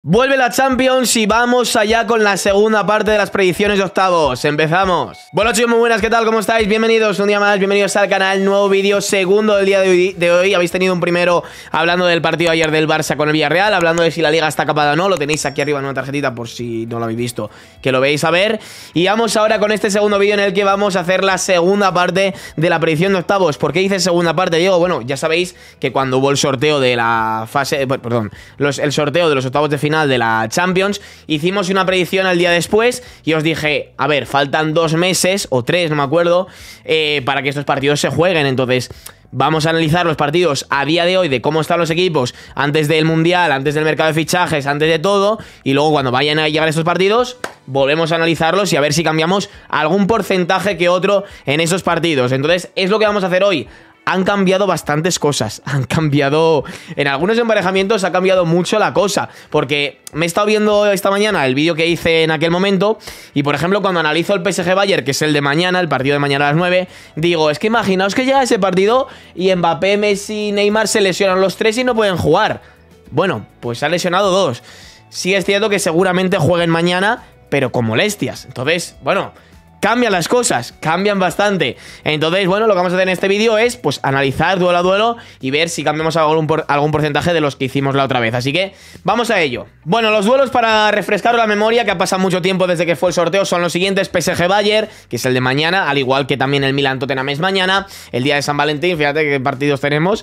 Vuelve la Champions y vamos allá con la segunda parte de las predicciones de octavos. Empezamos. Bueno chicos, muy buenas, ¿qué tal? ¿Cómo estáis? Bienvenidos un día más, bienvenidos al canal. Nuevo vídeo, segundo del día de hoy. Habéis tenido un primero hablando del partido ayer del Barça con el Villarreal, hablando de si la liga está capada o no. Lo tenéis aquí arriba en una tarjetita por si no lo habéis visto, que lo veáis a ver. Y vamos ahora con este segundo vídeo en el que vamos a hacer la segunda parte de la predicción de octavos. ¿Por qué hice segunda parte, Diego? Bueno, ya sabéis que cuando hubo el sorteo de la fase... perdón, el sorteo de los octavos de final de la Champions, hicimos una predicción al día después y os dije, a ver, faltan 2 meses o 3, no me acuerdo, para que estos partidos se jueguen. Entonces vamos a analizar los partidos a día de hoy, de cómo están los equipos antes del Mundial, antes del mercado de fichajes, antes de todo, y luego cuando vayan a llegar estos partidos volvemos a analizarlos y a ver si cambiamos algún porcentaje que otro en esos partidos. Entonces es lo que vamos a hacer hoy. Han cambiado bastantes cosas, han cambiado... En algunos emparejamientos ha cambiado mucho la cosa, porque me he estado viendo esta mañana el vídeo que hice en aquel momento, y por ejemplo cuando analizo el PSG-Bayern, que es el de mañana, el partido de mañana a las 9, digo, es que imaginaos que llega ese partido y Mbappé, Messi, Neymar se lesionan los 3 y no pueden jugar. Bueno, pues se han lesionado 2. Sí es cierto que seguramente jueguen mañana, pero con molestias. Entonces, bueno... cambian las cosas, cambian bastante. Entonces, bueno, lo que vamos a hacer en este vídeo es pues analizar duelo a duelo y ver si cambiamos algún porcentaje de los que hicimos la otra vez. Así que vamos a ello. Bueno, los duelos, para refrescar la memoria, que ha pasado mucho tiempo desde que fue el sorteo, son los siguientes: PSG-Bayern, que es el de mañana, al igual que también el Milan-Tottenham es mañana, el día de San Valentín, fíjate qué partidos tenemos.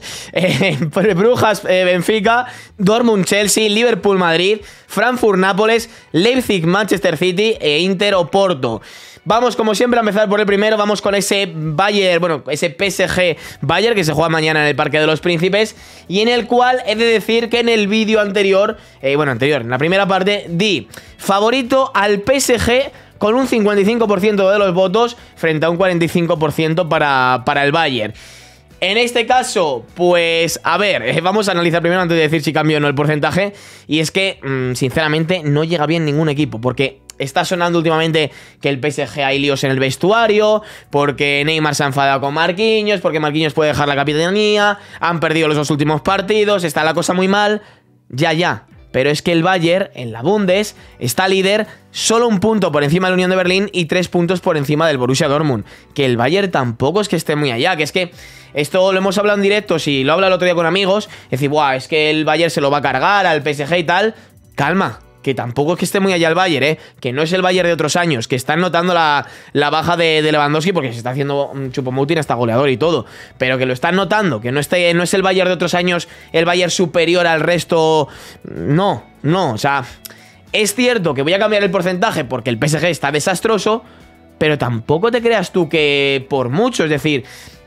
Brujas-Benfica, Dortmund-Chelsea, Liverpool-Madrid, Frankfurt-Nápoles, Leipzig-Manchester City e Inter-Oporto. Vamos, como siempre, a empezar por el primero. Vamos con ese Bayern, bueno, ese PSG-Bayern que se juega mañana en el Parque de los Príncipes, y en el cual he de decir que en el vídeo anterior, en la primera parte, di favorito al PSG con un 55% de los votos frente a un 45% para el Bayern. En este caso, pues, a ver, vamos a analizar primero antes de decir si cambio o no el porcentaje. Y es que, sinceramente, no llega bien ningún equipo, porque está sonando últimamente que el PSG hay líos en el vestuario, porque Neymar se ha enfadado con Marquinhos, porque Marquinhos puede dejar la capitanía, han perdido los 2 últimos partidos, está la cosa muy mal, ya. Pero es que el Bayern, en la Bundes, está líder solo 1 punto por encima de la Unión de Berlín y 3 puntos por encima del Borussia Dortmund. Que el Bayern tampoco es que esté muy allá, que es que esto lo hemos hablado en directo, si lo habla el otro día con amigos, decir, buah, es que el Bayern se lo va a cargar al PSG y tal. Calma, que tampoco es que esté muy allá el Bayern, que no es el Bayern de otros años, que están notando la baja de Lewandowski, porque se está haciendo un Choupo-Moting hasta goleador y todo, pero que lo están notando, que no es el Bayern de otros años, el Bayern superior al resto. No, o sea, es cierto que voy a cambiar el porcentaje porque el PSG está desastroso, pero tampoco te creas tú que por mucho, es decir,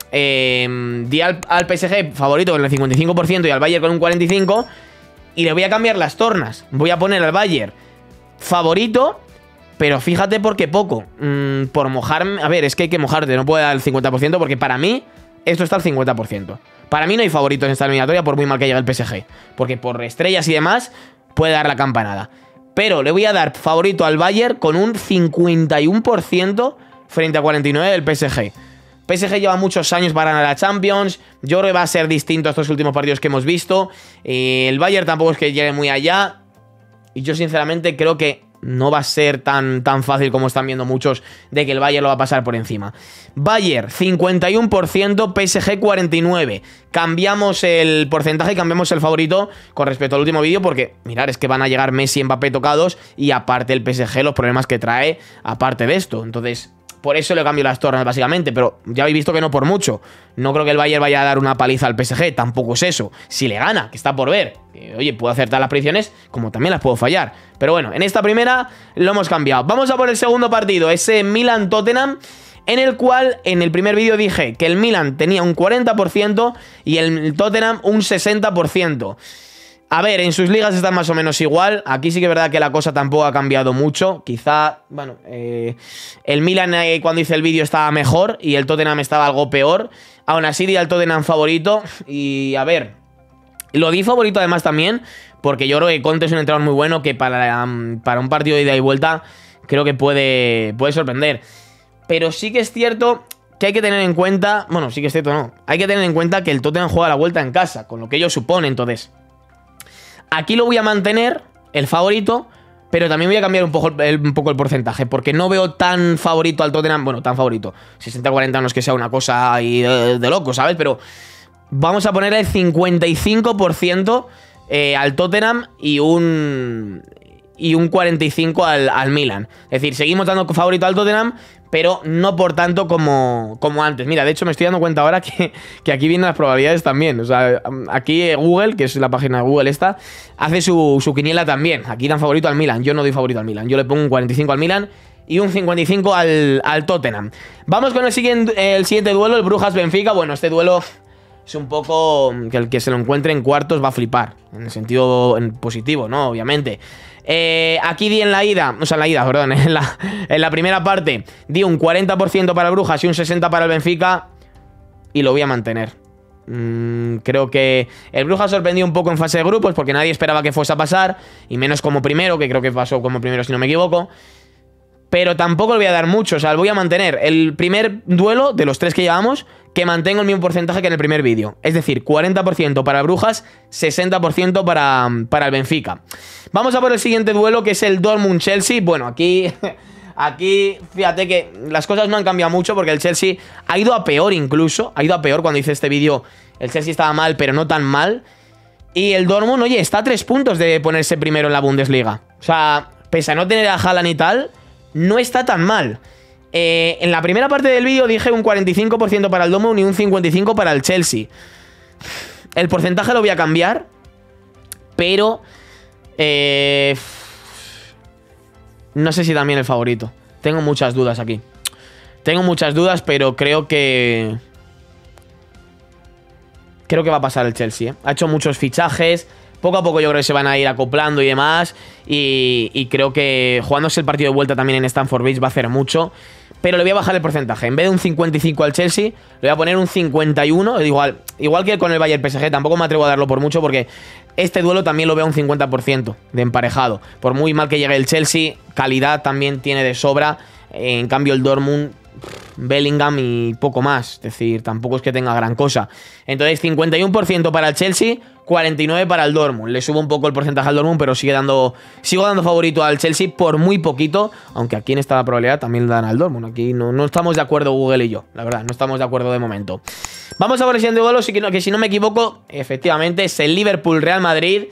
di al PSG favorito con el 55% y al Bayern con un 45%, y le voy a cambiar las tornas. Voy a poner al Bayern favorito, pero fíjate por qué poco. Por mojarme... A ver, es que hay que mojarte, no puede dar el 50%, porque para mí esto está al 50%. Para mí no hay favoritos en esta eliminatoria, por muy mal que llegue el PSG, porque por estrellas y demás puede dar la campanada. Pero le voy a dar favorito al Bayern con un 51% frente a 49% del PSG. PSG lleva muchos años para ganar la Champions. Yo creo que va a ser distinto a estos últimos partidos que hemos visto. El Bayern tampoco es que llegue muy allá. Y yo sinceramente creo que no va a ser tan fácil como están viendo muchos, de que el Bayern lo va a pasar por encima. Bayern 51%, PSG 49%. Cambiamos el porcentaje y cambiamos el favorito con respecto al último vídeo, porque mirad, es que van a llegar Messi y Mbappé tocados, y aparte el PSG, los problemas que trae aparte de esto. Entonces, por eso le cambio las tornas, básicamente, pero ya habéis visto que no por mucho. No creo que el Bayern vaya a dar una paliza al PSG, tampoco es eso. Si le gana, que está por ver. Oye, puedo acertar las predicciones, como también las puedo fallar. Pero bueno, en esta primera lo hemos cambiado. Vamos a por el segundo partido, ese Milan-Tottenham, en el cual en el primer vídeo dije que el Milan tenía un 40% y el Tottenham un 60%. A ver, en sus ligas están más o menos igual. Aquí sí que es verdad que la cosa tampoco ha cambiado mucho. Quizá, bueno, el Milan cuando hice el vídeo estaba mejor y el Tottenham estaba algo peor. Aún así di al Tottenham favorito. Y a ver, lo di favorito además también porque yo creo que Conte es un entrenador muy bueno, que para un partido de ida y vuelta creo que puede sorprender. Pero sí que es cierto que hay que tener en cuenta... Bueno, sí que es cierto, no. Hay que tener en cuenta que el Tottenham juega la vuelta en casa, con lo que ello supone, entonces... Aquí lo voy a mantener, el favorito, pero también voy a cambiar un poco el porcentaje, porque no veo tan favorito al Tottenham. Bueno, tan favorito. 60-40 no es que sea una cosa ahí de loco, ¿sabes? Pero vamos a poner el 55% al Tottenham y un 45% al Milan. Es decir, seguimos dando favorito al Tottenham, pero no por tanto como antes. Mira, de hecho me estoy dando cuenta ahora que aquí vienen las probabilidades también. O sea, aquí Google, que es la página de Google esta, hace su quiniela también. Aquí dan favorito al Milan. Yo no doy favorito al Milan. Yo le pongo un 45 al Milan y un 55 al Tottenham. Vamos con el siguiente duelo, el Brujas-Benfica. Bueno, este duelo es un poco que el que se lo encuentre en cuartos va a flipar. En el sentido positivo, ¿no? Obviamente. Aquí di en la ida, o sea, en la ida, perdón, en la primera parte di un 40% para el Brujas y un 60% para el Benfica y lo voy a mantener. Creo que el Brujas sorprendió un poco en fase de grupos porque nadie esperaba que fuese a pasar, y menos como primero, que creo que pasó como primero si no me equivoco. Pero tampoco le voy a dar mucho, o sea, lo voy a mantener. El primer duelo de los 3 que llevamos, que mantengo el mismo porcentaje que en el primer vídeo. Es decir, 40% para Brujas, 60% para el Benfica. Vamos a por el siguiente duelo, que es el Dortmund-Chelsea. Bueno, aquí fíjate que las cosas no han cambiado mucho, porque el Chelsea ha ido a peor incluso. Ha ido a peor. Cuando hice este vídeo, el Chelsea estaba mal, pero no tan mal. Y el Dortmund, oye, está a 3 puntos de ponerse primero en la Bundesliga. O sea, pese a no tener a Haaland y tal, no está tan mal. En la primera parte del vídeo dije un 45% para el Dortmund y un 55% para el Chelsea. El porcentaje lo voy a cambiar, pero no sé si también el favorito. Tengo muchas dudas aquí. Tengo muchas dudas, pero creo que va a pasar el Chelsea, ¿eh? Ha hecho muchos fichajes. Poco a poco yo creo que se van a ir acoplando y demás. Y creo que jugándose el partido de vuelta también en Stamford Bridge va a hacer mucho. Pero le voy a bajar el porcentaje. En vez de un 55 al Chelsea, le voy a poner un 51. Igual que con el Bayern PSG. Tampoco me atrevo a darlo por mucho, porque este duelo también lo veo a un 50% de emparejado. Por muy mal que llegue el Chelsea, calidad también tiene de sobra. En cambio el Dortmund, Bellingham y poco más. Es decir, tampoco es que tenga gran cosa. Entonces 51% para el Chelsea, 49% para el Dortmund. Le subo un poco el porcentaje al Dortmund, pero sigo dando favorito al Chelsea por muy poquito. Aunque aquí en esta probabilidad también le dan al Dortmund. Aquí no estamos de acuerdo Google y yo. La verdad, no estamos de acuerdo de momento. Vamos a ver el siguiente duelo, que si no me equivoco, efectivamente es el Liverpool-Real Madrid.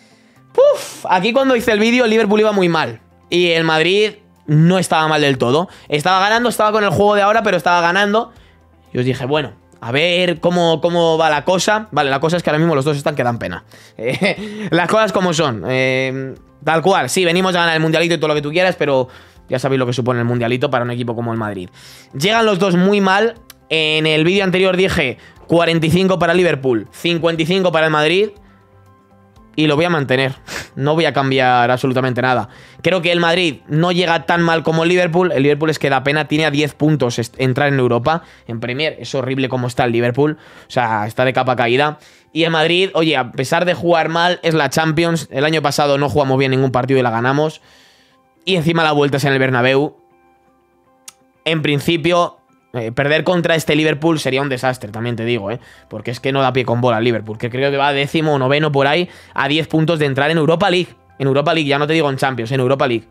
Aquí cuando hice el vídeo el Liverpool iba muy mal. Y el Madrid no estaba mal del todo. Estaba ganando, estaba con el juego de ahora, pero estaba ganando. Y os dije, bueno, a ver cómo va la cosa. Vale, la cosa es que ahora mismo los dos están que dan pena. Las cosas como son. Tal cual, sí, venimos a ganar el Mundialito y todo lo que tú quieras, pero ya sabéis lo que supone el Mundialito para un equipo como el Madrid. Llegan los dos muy mal. En el vídeo anterior dije 45 para Liverpool, 55 para el Madrid. Y lo voy a mantener. No voy a cambiar absolutamente nada. Creo que el Madrid no llega tan mal como el Liverpool. El Liverpool es que da pena. Tiene a 10 puntos entrar en Europa. En Premier es horrible como está el Liverpool. O sea, está de capa caída. Y el Madrid, oye, a pesar de jugar mal, es la Champions. El año pasado no jugamos bien ningún partido y la ganamos. Y encima la vuelta es en el Bernabéu. En principio, perder contra este Liverpool sería un desastre, también te digo, porque es que no da pie con bola el Liverpool, que creo que va 10º o 9º por ahí, a 10 puntos de entrar en Europa League. En Europa League, ya no te digo en Champions, en Europa League.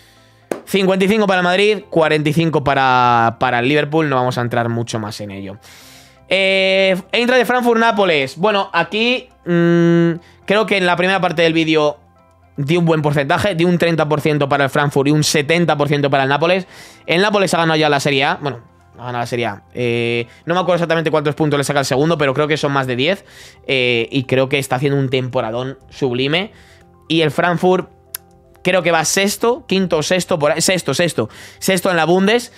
55 para el Madrid, 45 para el Liverpool, no vamos a entrar mucho más en ello. Eintracht de Frankfurt-Nápoles. Bueno, aquí creo que en la primera parte del vídeo di un buen porcentaje, di un 30% para el Frankfurt y un 70% para el Nápoles. El Nápoles ha ganado ya la Serie A, bueno, ha ganado la Serie A. No me acuerdo exactamente cuántos puntos le saca el segundo, pero creo que son más de 10. Y creo que está haciendo un temporadón sublime. Y el Frankfurt creo que va sexto, quinto o sexto, por ahí, sexto en la Bundes.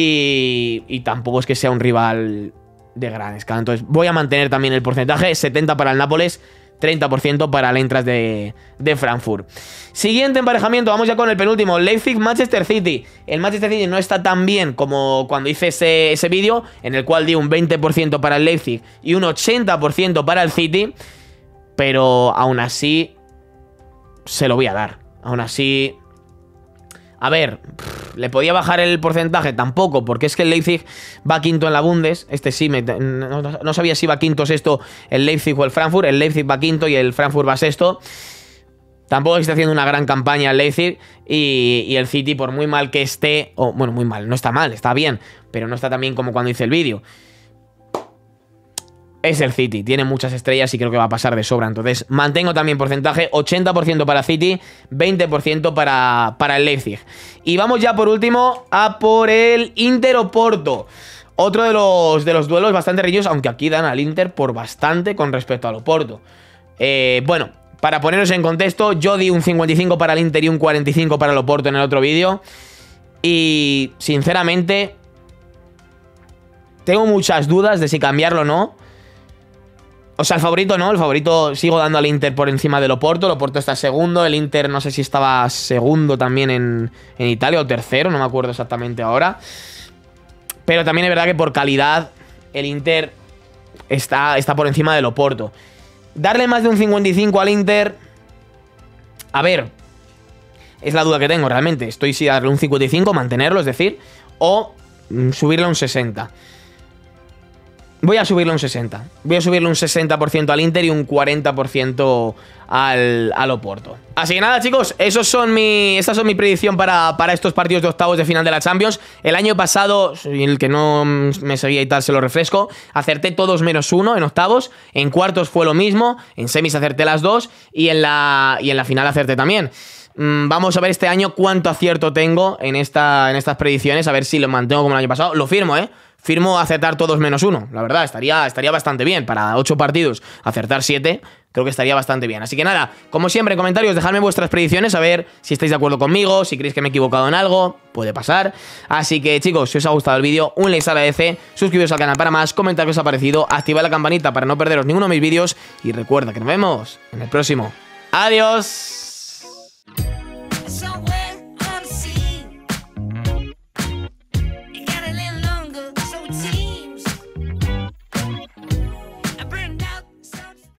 Y tampoco es que sea un rival de gran escala. Entonces voy a mantener también el porcentaje, 70 para el Nápoles, 30% para el Eintracht de Frankfurt. Siguiente emparejamiento, vamos ya con el penúltimo, Leipzig-Manchester City. El Manchester City no está tan bien como cuando hice ese vídeo, en el cual di un 20% para el Leipzig y un 80% para el City, pero aún así se lo voy a dar. Aún así, a ver, ¿le podía bajar el porcentaje? Tampoco, porque es que el Leipzig va quinto en la Bundes. Este sí, no sabía si va quinto o sexto el Leipzig o el Frankfurt. El Leipzig va quinto y el Frankfurt va sexto. Tampoco está haciendo una gran campaña el Leipzig y el City, por muy mal que esté, o bueno, muy mal, no está mal, está bien, pero no está tan bien como cuando hice el vídeo. Es el City, tiene muchas estrellas y creo que va a pasar de sobra. Entonces mantengo también porcentaje, 80% para City, 20% para el Leipzig. Y vamos ya por último a por el Inter Oporto. Otro de los duelos bastante reñidos, aunque aquí dan al Inter por bastante con respecto al Oporto. Bueno, para poneros en contexto, yo di un 55 para el Inter y un 45 para el Oporto en el otro vídeo. Y sinceramente tengo muchas dudas de si cambiarlo o no. O sea, el favorito no, el favorito sigo dando al Inter por encima del Oporto. El Oporto está segundo, el Inter no sé si estaba segundo también en Italia o tercero, no me acuerdo exactamente ahora. Pero también es verdad que por calidad el Inter está por encima del Oporto. Darle más de un 55 al Inter, a ver, es la duda que tengo realmente. Estoy si darle un 55, mantenerlo, es decir, o subirle a un 60. Voy a subirle un 60. Voy a subirle un 60% al Inter y un 40% al Oporto. Así que nada, chicos, estas son mi predicción para estos partidos de octavos de final de la Champions. El año pasado, el que no me seguía y tal, se lo refresco, acerté todos menos uno en octavos. En cuartos fue lo mismo. En semis acerté las dos. Y en la final acerté también. Vamos a ver este año cuánto acierto tengo en estas predicciones. A ver si lo mantengo como el año pasado. Lo firmo, Firmo acertar todos menos uno. La verdad, estaría bastante bien. Para 8 partidos, acertar 7, creo que estaría bastante bien. Así que nada, como siempre, en comentarios, dejadme vuestras predicciones, a ver si estáis de acuerdo conmigo, si creéis que me he equivocado en algo, puede pasar. Así que, chicos, si os ha gustado el vídeo, un like se agradece, suscribiros al canal para más, comentad qué os ha parecido, activad la campanita para no perderos ninguno de mis vídeos y recuerda que nos vemos en el próximo. ¡Adiós!